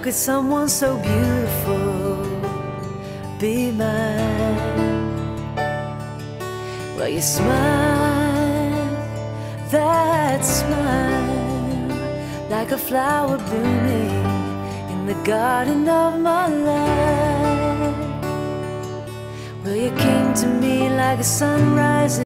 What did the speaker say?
could someone so beautiful be mine? Well, you smile, that smile, like a flower blooming in the garden of my life. Well, you came to me like a sunrise.